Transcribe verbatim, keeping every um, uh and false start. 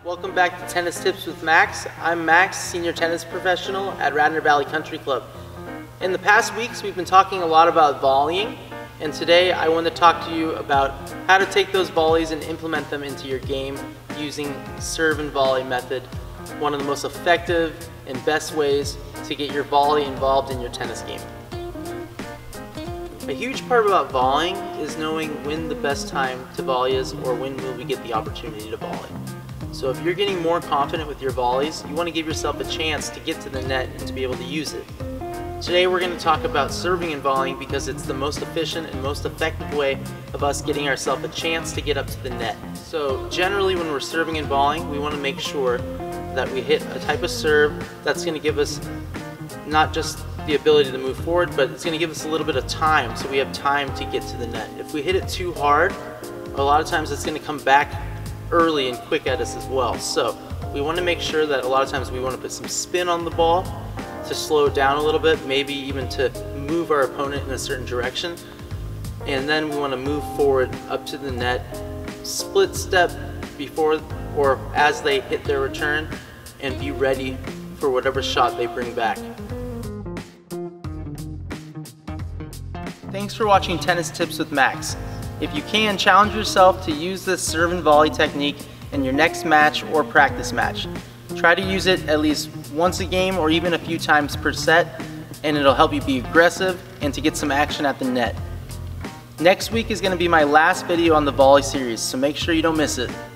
Welcome back to Tennis Tips with Max. I'm Max, Senior Tennis Professional at Radnor Valley Country Club. In the past weeks, we've been talking a lot about volleying, and today I want to talk to you about how to take those volleys and implement them into your game using serve and volley method, one of the most effective and best ways to get your volley involved in your tennis game. A huge part about volleying is knowing when the best time to volley is, or when will we get the opportunity to volley. So if you're getting more confident with your volleys, you want to give yourself a chance to get to the net and to be able to use it. Today we're going to talk about serving and volleying because it's the most efficient and most effective way of us getting ourselves a chance to get up to the net. So generally when we're serving and volleying, we want to make sure that we hit a type of serve that's going to give us not just the ability to move forward, but it's going to give us a little bit of time, so we have time to get to the net. If we hit it too hard, a lot of times it's going to come back early and quick at us as well. So we want to make sure that a lot of times we want to put some spin on the ball to slow it down a little bit, maybe even to move our opponent in a certain direction. And then we want to move forward up to the net, split step before or as they hit their return, and be ready for whatever shot they bring back. Thanks for watching Tennis Tips with Max. If you can, challenge yourself to use this serve and volley technique in your next match or practice match. Try to use it at least once a game or even a few times per set, and it'll help you be aggressive and to get some action at the net. Next week is going to be my last video on the volley series, so make sure you don't miss it.